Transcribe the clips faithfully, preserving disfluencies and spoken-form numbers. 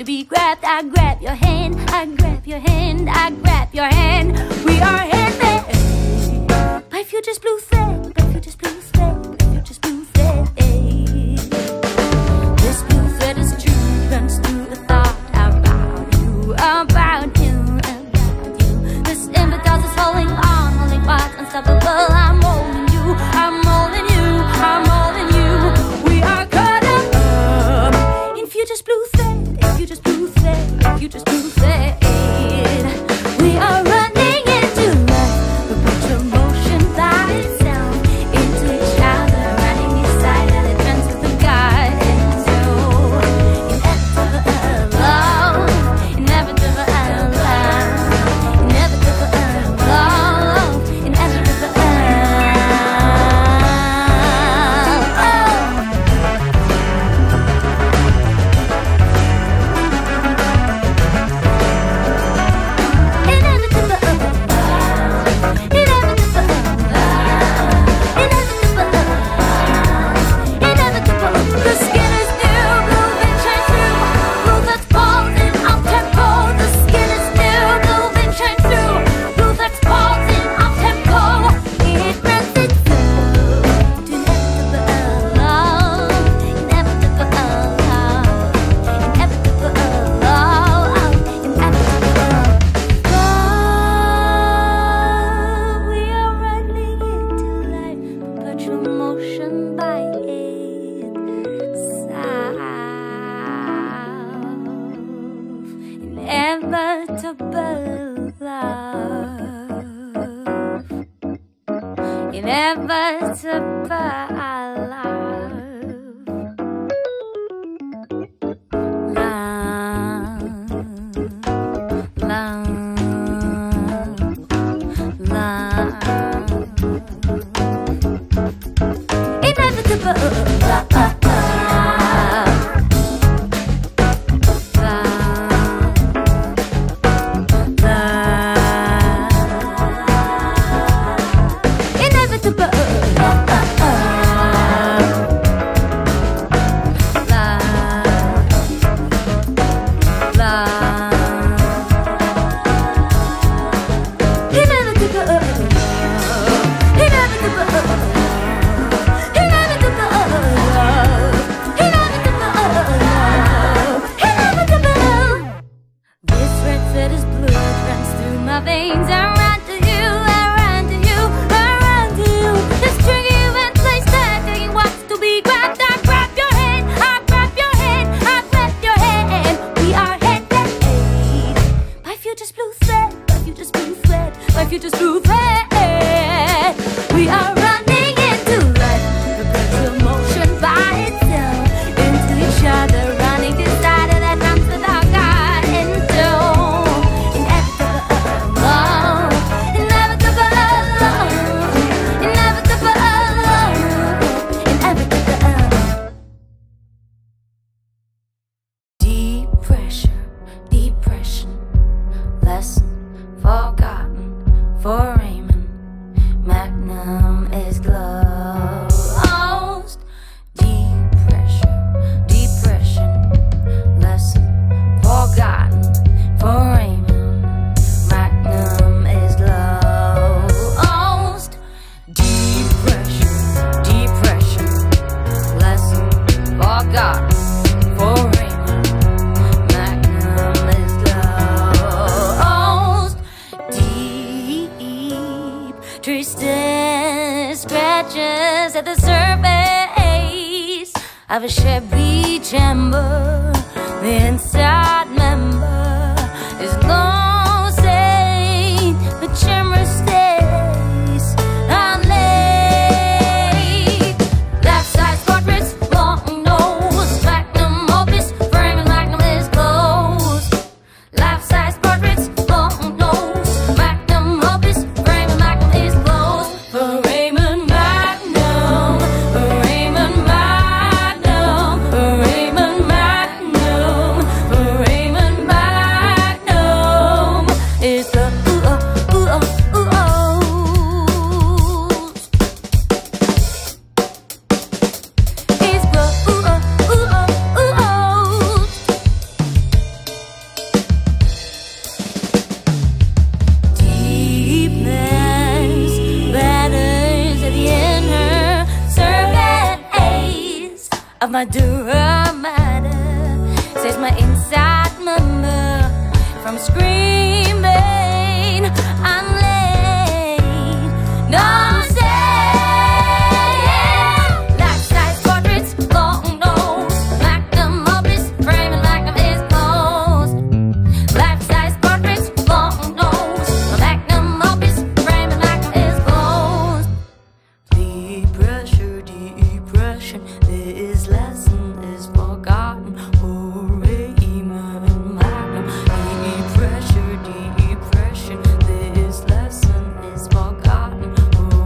be grabbed. I grab your hand, I grab your hand, I grab your hand. We are handmade by future's blue thread, by future's blue thread, by future's blue thread. This blue thread is true, runs through a thought about you, about you, about you. This impetus is holding on, holding what's unstoppable. I'm holding you, I'm holding you, I'm holding you. We are caught up in future's blue thread, in future's blue thread, in future's blue thread. We are running into life, perpetual motion by itself, into each other, running inside and it turns to the God into inevitable love, inevitable love, inevitable love, inevitable love. Foramen Magnum is closed. Depression, depression, lesson forgotten. Foramen Magnum is closed. Depression, depression, lesson forgotten. Foramen Magnum is closed. Deep, twisted scratches at the surface of a shabby chamber. The inside member is long saint, the chamber stays unlaid. Life-size portraits, long nose, magnum opus, Foramen Magnum is closed. Life-size portraits, long nose, magnum opus, Foramen Magnum is closed. Foramen Magnum, Foramen Magnum, Foramen Magnum, Foramen of my dura matter. Saves my inside murmur from screaming. I'm late. No, I'm staying. Life-size portraits, long nose, magnum opus, framing magnum is closed. Life-size portraits, long nose, magnum opus, framing magnum is closed. Depression, depression, this lesson is forgotten. Foramen Magnum, depression, depression, this lesson is forgotten.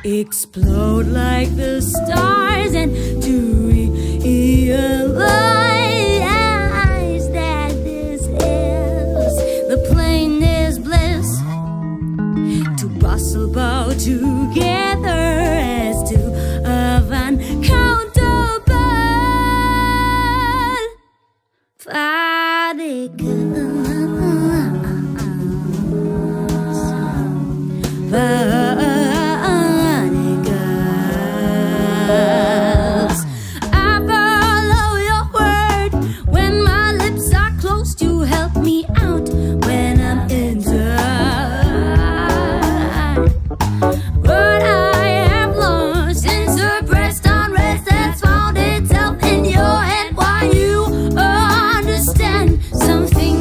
explode like the stars, and to realize that this is the plainest bliss, to bustle about together as two of uncountable particles. I follow your word when my lips are closed. You help me out when I'm inside. But I have lost since the breast unrest that's found itself in your head. Why you understand something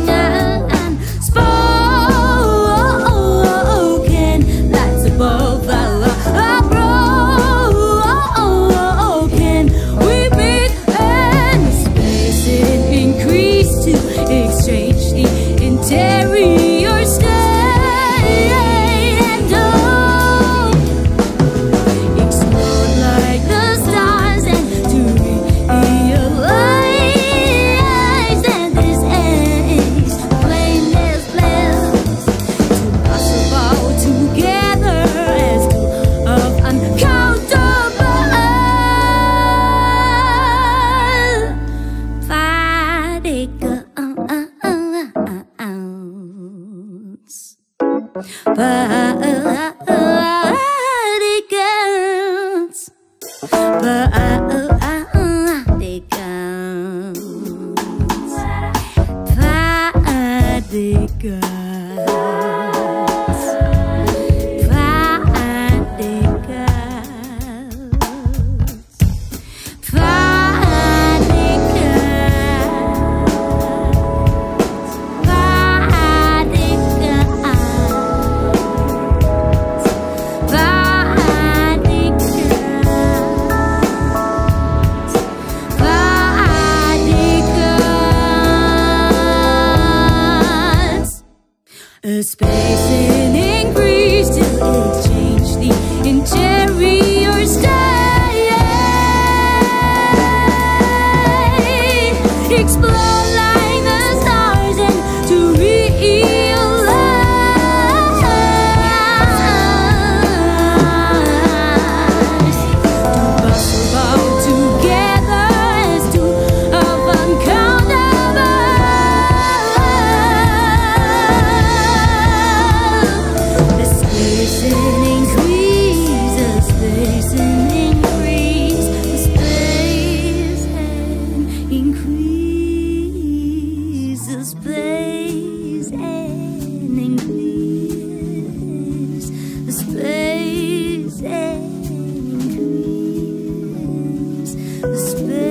unspoken that's above the broken. We meet and space it increase to exchange the interior state and oh, explode like the stars, and to realize that this is plainest bliss, to bustle about together as two of uncountable particles. Particles. Particles. Particles. A space in increase to exchange the interior state. Explode like the stars, and to realize, to bustle about together as two of uncountable. The space in increase, the space in increase, the space and increase, the space and increase, the space and increase, the space.